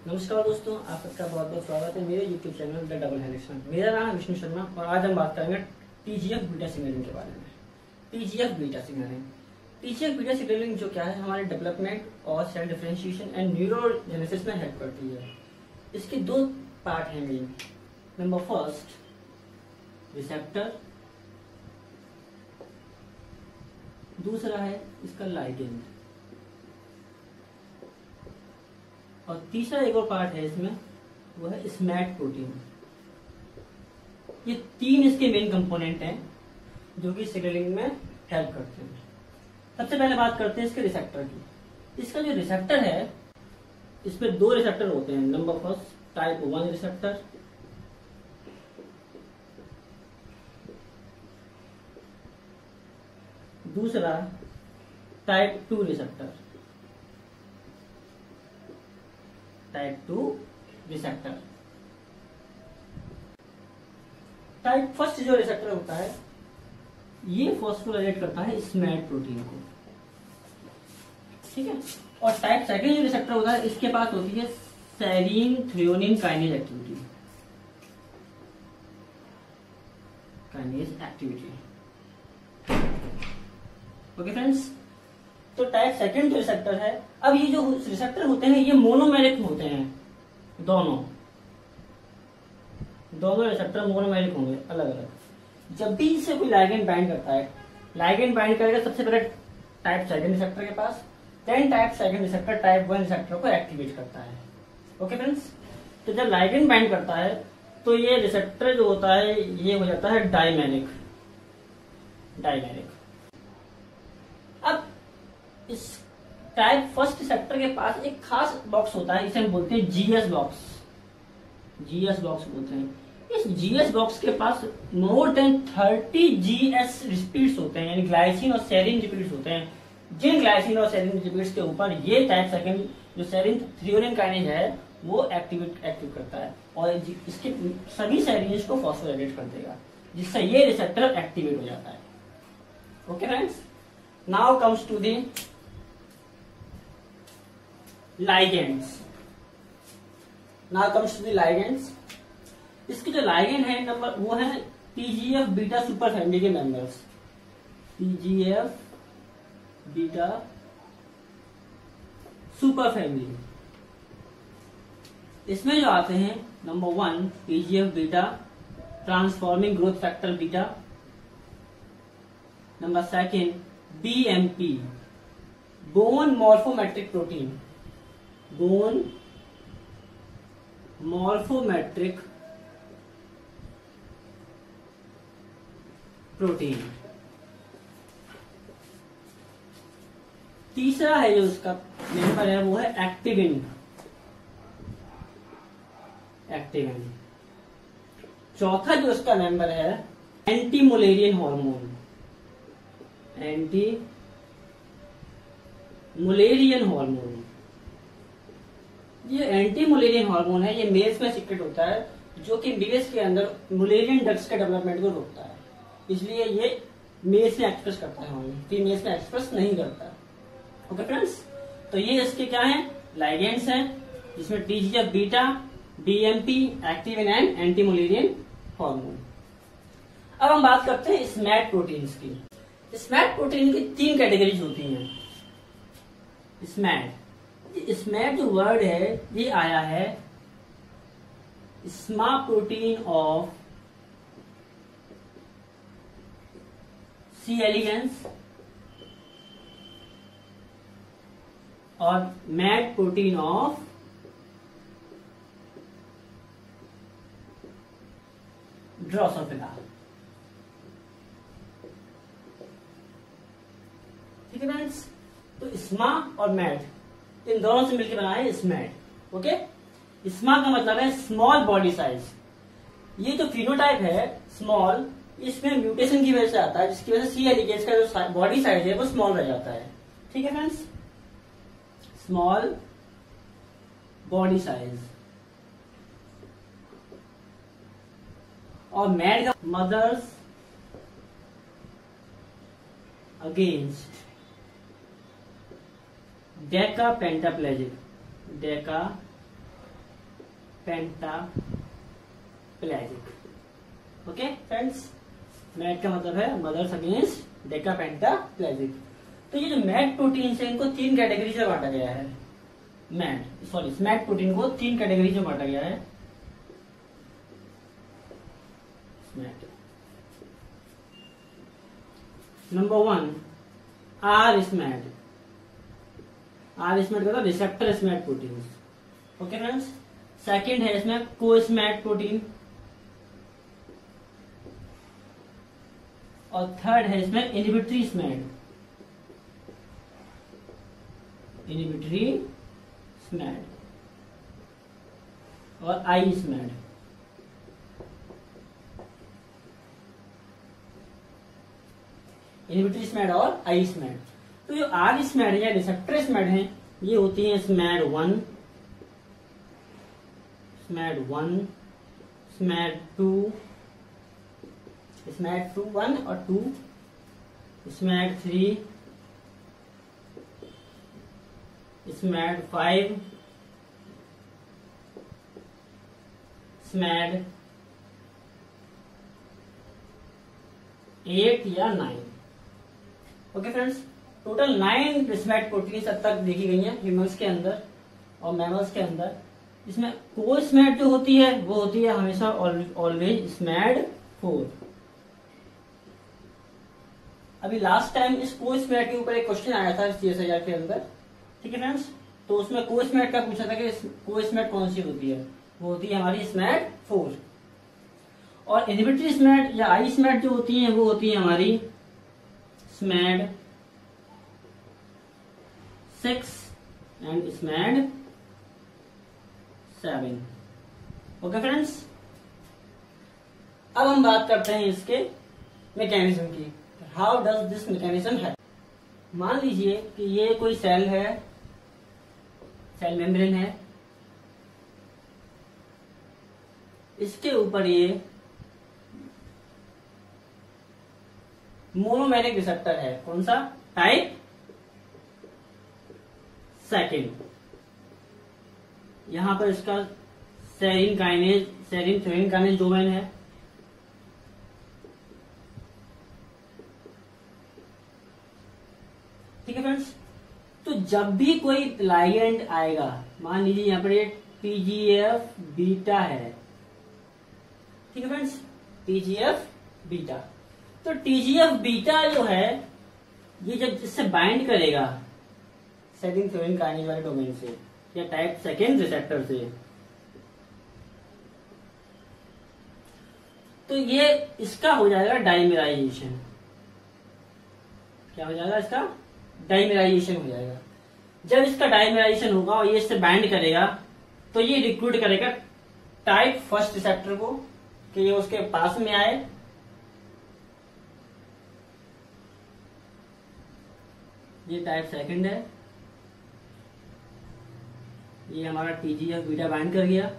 नमस्कार दोस्तों, आप सबका बहुत बहुत स्वागत है मेरे YouTube channel the double helix में। मेरा नाम है विष्णु शर्मा और आज हम बात करेंगे TGF बीटा सिग्नलिंग के बारे में। TGF beta signalling, TGF beta signalling जो क्या है, हमारे डेवलपमेंट और सेल डिफरेंशिएशन एंड न्यूरोजेनेसिस में हेल्प करती है। इसके दो पार्ट हैं मेन। नंबर फर्स्ट रिसेप्टर, दूसरा है इसका लाइगेंड, और तीसरा एक और पार्ट है इसमें, वो है स्मैट प्रोटीन। ये तीन इसके मेन कंपोनेंट हैं जो कि सिग्नलिंग में हेल्प करते हैं। सबसे पहले बात करते हैं इसके रिसेप्टर की। इसका जो रिसेप्टर है, इसमें दो रिसेप्टर होते हैं। नंबर फर्स्ट टाइप 1 रिसेप्टर, दूसरा type 2 receptor. Type 2 receptor, type first जो रिसेप्टर होता है ये फॉस्फोराइलेट करता है स्मैट प्रोटीन को, ठीक है। और टाइप सेकंड जो रिसेप्टर होता है इसके पास होती है serine threonine kinase activity. Okay friends, तो टाइप सेकंड जो रिसेप्टर है, अब ये जो रिसेप्टर होते हैं ये मोनोमेरिक होते हैं। दोनों रिसेप्टर मोनोमेरिक होंगे, अलग अलग। जब भी इसे कोई लाइगेंड बाइंड करता है, लाइगेंड बाइंड करेगा सबसे पहले टाइप सेकंड रिसेप्टर के पास, then type second receptor type 1 receptor को एक्टिवेट करता है। ओके फ्रेंड्स, तो जब लाइगेंड बाइंड करता है तो ये रिसेप्टर जो होता है ये हो जाता है डायमेरिक। अब इस टाइप फर्स्ट रिसेप्टर के पास एक खास बॉक्स होता है, इसे हम बोलते हैं जीएस बॉक्स बोलते हैं। इस जीएस बॉक्स के पास मोर देन 30 जीएस रिपीट्स होते हैं, यानी ग्लाइसिन और सेरीन रिपीट्स होते हैं। जिन ग्लाइसिन और सेरीन रिपीट्स के ऊपर ये टाइप सेकंड जो सेरीन थ्रियोनिन काइनेज है वो एक्टिव करता है और इसके सभी सेरीन्स को फॉस्फोराइलेट कर देगा, जिससे ये रिसेप्टर एक्टिवेट हो जाता है। Okay friends, now comes to the ligands। इसके जो लाइगेंड है नंबर वो है TGF बीटा सुपर फैमिली के members. TGF beta super family, इसमें जो आते हैं number 1 TGF beta transforming growth factor beta, number 2 BMP bone morphometric protein, bone morphometric protein. तीसरा है जो उसका मेंबर है वो है एक्टिविन। चौथा जो उसका मेंबर है एंटी मुलेरियन हार्मोन। ये एंटी मुलेरियन हार्मोन है, ये मेल्स में सीक्रेट होता है, जो कि मेल्स के अंदर मुलेरियन डक्ट्स के डेवलपमेंट को रोकता है। इसलिए ये मेल्स में एक्सप्रेस करता है, फीमेल्स में एक्सप्रेस नहीं करता। ओके फ्रेंड्स, तो ये इसके क्या है, लाइगेंड्स हैं, जिसमें TGF beta, BMP activin and anti mullerian hormone. अब हम बात करते हैं स्मैट प्रोटीन्स की। स्मैट प्रोटीन की 3 कैटेगरीज होती हैं। स्मैट जो वर्ड है ये आया है sma protein of C elegans और मैट प्रोटीन ऑफ ड्रोसोफिला। ठीक है फ्रेंड्स, तो स्मा और मैट इन दोनों से मिलकर बना है स्मैट। ओके, स्मा का मतलब है स्मॉल बॉडी साइज। ये जो फिनोटाइप है स्मॉल, इसमें म्यूटेशन की वजह से आता है, जिसकी वजह से सी एलिगेंस का जो बॉडी साइज है वो स्मॉल रह जाता है। ठीक है फ्रेंड्स, स्मॉल बॉडी साइज। और मैट का mothers against decapentaplegic, decapentaplegic. Okay friends, mad का मतलब है मदर्स अगेंस्ट डेका पेंटाप्लेजिक। तो ये जो मैट प्रोटीन है इनको 3 कैटेगरी में बांटा गया है। स्मैट प्रोटीन को 3 कैटेगरी में बांटा गया है। स्मैट नंबर 1 आर स्मैट का मतलब receptor smad protein. Okay friends, second है इसमें को स्मैट प्रोटीन, और थर्ड है इसमें इनहिबिटरी स्मैट और आई स्मैट। इनहिबिटरी स्मैट और आई स्मैट। तो जो आर स्मैट है या रिसेप्टर स्मैट है ये होती है स्मैट 1, स्मैट 2, स्मैट 1 और 2, स्मैट 3, स्मैट 5, स्मैट 8 या 9। Okay friends, total 9 smad protein अब तक देखी गई हैं ह्यूमन्स के अंदर और मैमल्स के अंदर। इसमें को स्मैट जो होती है वो होती है हमेशा ऑलवेज स्मैट 4। अभी लास्ट टाइम इस को स्मैट के ऊपर एक क्वेश्चन आया था CSIR के अंदर, ठीक है फ्रेंड्स। तो उसमें को स्मैट का पूछा था कि को स्मैट कौन सी होती है, वो होती है हमारी स्मैट 4। और इनहिबिटरी स्मैट या आई स्मैट जो होती है वो होती है हमारी smad 6 and smad 7। Okay friends, अब हम बात करते हैं इसके मैकेनिज्म की। हाउ डज दिस मैकेनिज्म है। मान लीजिए कि ये कोई सेल है, सेल मेम्ब्रेन है, इसके ऊपर ये मोनोमेरिक रिसेप्टर है। कौन सा? टाइप 2। यहां पर इसका सेरीन थ्योरीन काइनेज डोमेन है। ठीक है फ्रेंड्स, तो जब भी कोई लाइगेंड आएगा, मान लीजिए यहां पर TGF बीटा है, ठीक है फ्रेंड्स, TGF बीटा। तो TGF बीटा जो है ये जब इससे बाइंड करेगा सेरीन थ्योरीन काइनेज वाले डोमेन से या टाइप 2 रिसेप्टर से, तो ये इसका हो जाएगा डाइमेराइजेशन। क्या हो जाएगा? इसका डाइमेराइजेशन हो जाएगा। जब इसका डाइमेराइजेशन होगा और ये इससे बाइंड करेगा तो ये रिक्रूट करेगा टाइप 1 रिसेप्टर को कि ये उसके पास में आए। ये टाइप 2 है, ये हमारा TGF बीटा बाइंड कर गया।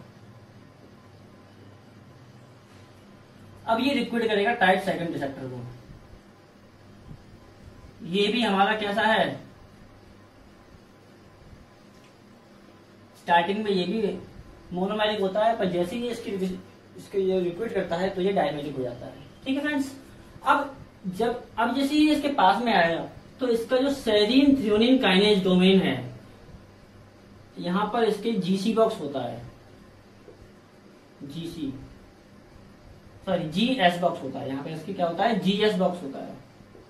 अब ये रिक्रूट करेगा टाइप 2 रिसेप्टर को। ये भी हमारा कैसा है? स्टार्टिंग में ये भी मोनोमेरिक होता है, पर जैसे ही इसके ये रिक्रूट करता है तो ये डायमेरिक हो जाता है। ठीक है फ्रेंड्स, अब जैसे ही इसके पास में आएगा तो इसका जो सेरीन थ्योरीन काइनेज डोमेन है, यहां पर इसके GC बॉक्स होता है, GS बॉक्स होता है। यहाँ पे इसकी क्या होता है? GS बॉक्स होता है।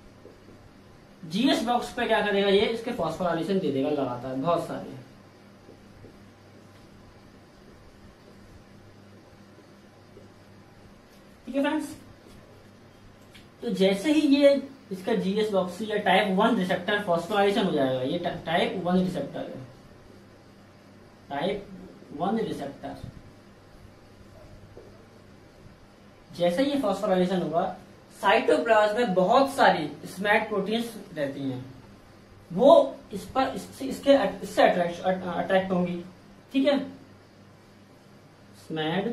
GS बॉक्स पे क्या करेगा? ये इसके फॉस्फोराइलेशन दे देगा लगातार, बहुत सारे। ठीक है फ्रेंड्स, तो जैसे ही ये इसका GS बॉक्स या टाइप 1 रिसेप्टर फॉस्फोराइलेशन हो जाएगा, ये टाइप 1 रिसेप्टर है, टाइप 1 रिसेप्टर। जैसे ही फॉस्फोराइलेशन होगा, साइटोप्लाज्म में बहुत सारी स्मैट प्रोटीन्स रहती हैं, वो इससे अट्रैक्ट होंगी। ठीक है, स्मैट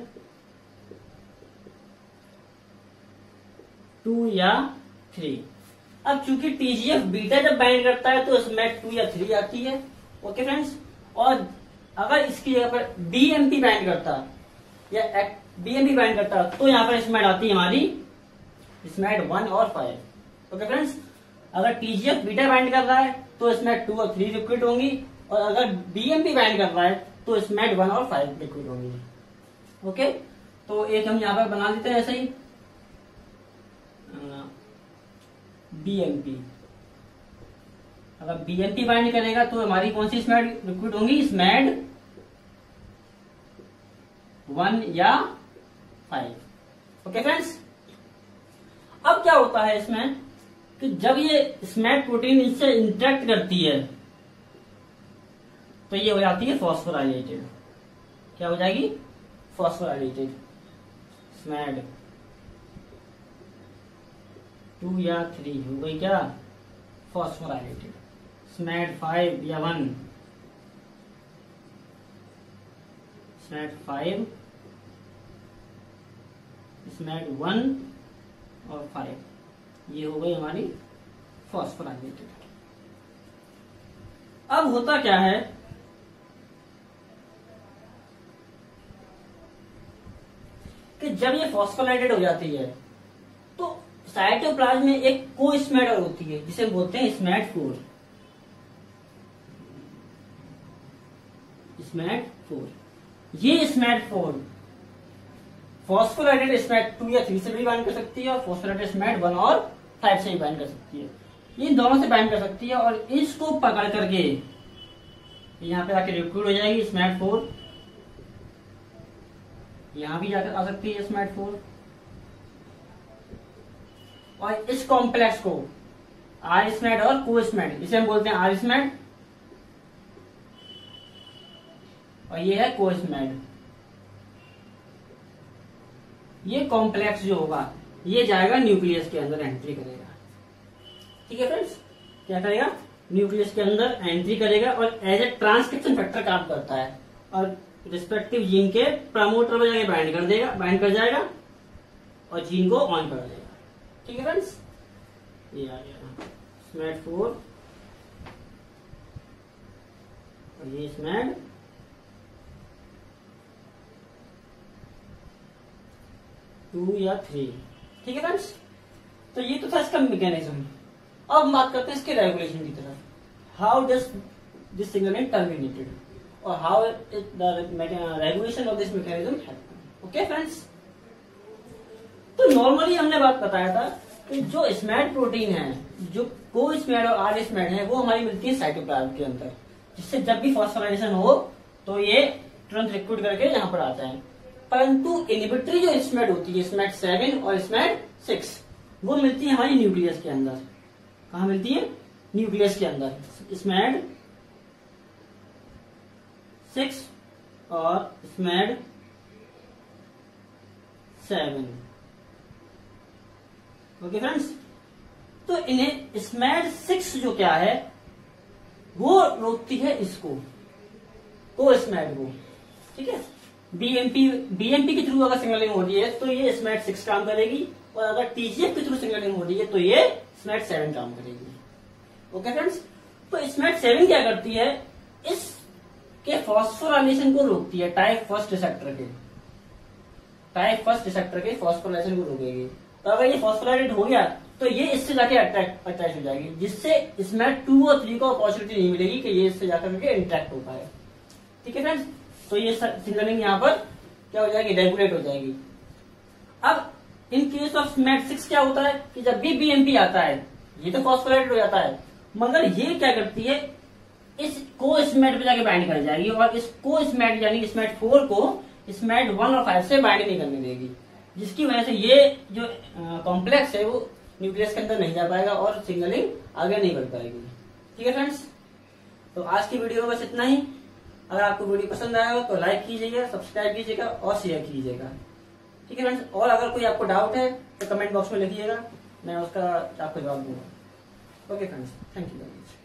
2 या 3। अब चूंकि TGF बीटा जब बाइंड करता है तो स्मैट 2 या 3 आती है। ओके फ्रेंड्स, और अगर इसकी जगह पर बीएमपी बाइंड करता या बीएमपी बाइंड करता तो यहाँ पर स्मैड आती है हमारी स्मैड 1 और 5। ओके फ्रेंड्स, अगर टीजीएफ बीटा बाइंड कर रहा है तो स्मैड 2 और 3 लिक्विड होंगी, और अगर बीएमपी बाइंड कर रहा है तो स्मैड 1 और 5 लिक्विड होंगी। ओके, तो एक हम यहाँ पर बना देते हैं ऐसे ही बीएमपी। अगर बीएमपी बाइंड करेगा तो हमारी कौन सी स्मैड लिक्विड होंगी, स्मैड 1 या 5। ओके फ्रेंड्स, अब क्या होता है इसमें कि जब ये स्मैड प्रोटीन इससे इंटरेक्ट करती है तो ये हो जाती है फॉस्फोराइलेटेड। क्या हो जाएगी, फॉस्फोराइलेटेड स्मैड 2 या 3 हो गई क्या, फॉस्फोराइलेटेड। स्मैड 5 या 1, स्मैड 5, स्मैड 1 और 5, ये हो गई हमारी फॉस्फोराइलेटेड। अब होता क्या है कि जब ये फॉस्फोराइलेटेड हो जाती है तो साइटोप्लाज्म में एक को स्मैड और होती है जिसे बोलते हैं स्मैड 4। स्मैड 4, ये स्मैड 4 फॉस्फोराइलेटेड स्मैड 2 या 3 से भी बाइंड कर सकती है और फॉस्फोराइलेटेड स्मैड 1 और 5 से भी बाइंड कर सकती है। इन दोनों से बाइंड कर सकती है और इसको पकड़ करके यहाँ पे आके लिक्विड हो जाएगी स्मैड 4। यहां भी जाकर आ सकती है स्मैड 4, और इस कॉम्प्लेक्स को आर स्मैड और को स्मैड, इसे हम बोलते हैं आर स्मैड, और ये है को स्मैड। ये कॉम्प्लेक्स जो होगा ये जाएगा न्यूक्लियस के अंदर, एंट्री करेगा। ठीक है फ्रेंड्स, क्या करेगा, न्यूक्लियस के अंदर एंट्री करेगा और एज ए ट्रांसक्रिप्शन फैक्टर काम करता है और रिस्पेक्टिव जीन के प्रमोटर पर जाके बाइंड कर देगा, बाइंड कर जाएगा और जीन को ऑन कर देगा। ठीक है फ्रेंड्स, ये आ गया स्मैड 4 और ये स्मैड 2 या 3। ठीक है फ्रेंड्स, तो ये तो था इसका मैकेनिज्म। अब हम बात करते हैं इसके रेगुलेशन की तरफ। How does this signalling terminated और how the regulation of this mechanism happen. Okay friends, तो नॉर्मली हमने बात बताया था कि जो स्मैड प्रोटीन है, जो को स्मैड और आर स्मैड है, वो हमारी मिलती है साइटोप्लाज्म के अंदर, जिससे जब भी फॉस्फोराइलेशन हो तो ये तुरंत लिक्विड करके यहाँ पर आता है। परंतु इनहिबिटरी जो स्मैड होती है, स्मैड 7 और स्मैड 6, वो मिलती है हमारी न्यूक्लियस के अंदर। कहाँ मिलती है, न्यूक्लियस के अंदर। स्मैड 6 और स्मैड 7। ओके फ्रेंड्स, तो इन्हें स्मैड 6 जो क्या है वो रोकती है इसको, को स्मैड को। ठीक है, बीएमपी के थ्रू अगर सिग्नलिंग हो रही है तो ये स्मैड 6 काम करेगी, और अगर टीजीएफ के थ्रू सिग्नलिंग हो रही है तो ये स्मैड 7 काम करेगी। ओके फ्रेंड्स, तो स्मैड 7 क्या करती है, इसके फॉस्फोराइलेशन को रोकती है, टाइप फर्स्ट रिसेप्टर के फॉस्फोराइलेशन को रोकेगी। तो अगर ये फॉस्फोराइलेट हो गया तो ये इससे जाके अटैच हो जाएगी, जिससे स्मैड 2 और 3 को अपॉर्चुनिटी नहीं मिलेगी कि ये इससे जाकर के इंटरेक्ट हो पाए। ठीक है फ्रेंड्स, तो ये सिग्नलिंग यहाँ पर क्या हो जाएगी, रेगुलेट हो जाएगी। अब इन केस ऑफ स्मैड 6 क्या होता है कि जब भी बीएमपी आता है ये तो फॉस्फोराइलेट हो जाता है, मगर ये क्या करती है, इस को स्मैड पे जाके बाइंड कर जाएगी और इस को स्मैड यानी स्मैड 4 को स्मैड 1 और 5 से बाइंड नहीं करने देगी, जिसकी वजह से ये जो कॉम्प्लेक्स है वो न्यूक्लियस के अंदर नहीं जा पाएगा और सिग्नलिंग आगे नहीं बढ़ पाएगी। ठीक है फ्रेंड्स, तो आज की वीडियो में बस इतना ही। अगर आपको वीडियो पसंद आया हो तो लाइक कीजिएगा, सब्सक्राइब कीजिएगा और शेयर कीजिएगा। ठीक है फ्रेंड्स, और अगर कोई आपको डाउट है तो कमेंट बॉक्स में लिखिएगा, मैं उसका आपको जवाब दूंगा। Okay friends, thank you very much.